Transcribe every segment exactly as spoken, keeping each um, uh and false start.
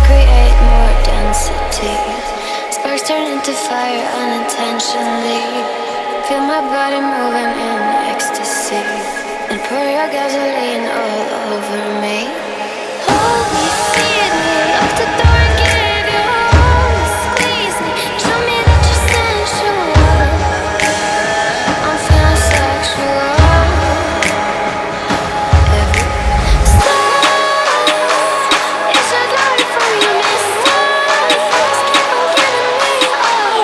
create more density. Sparks turn into fire unintentionally. Feel my body moving in ecstasy, and pour your gasoline all over me. Hold me, feed me, lock the door and give you all. Squeeze me, show me that you're sensual. I'm feeling sexual. Every step is a glory from you, mister. Keep on giving me all.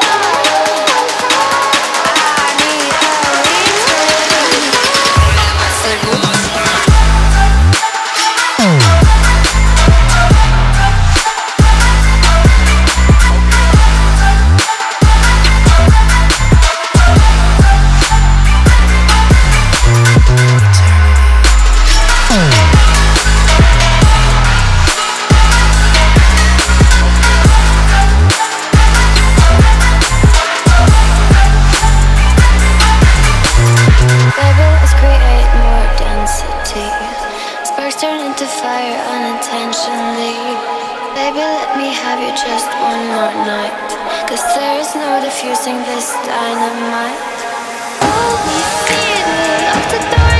I need a return. Baby, let's create more density. Sparks turn into fire unintentionally. Baby, let me have you just one more night, 'cause there is no diffusing this dynamite. Hold me, feed me, lock the door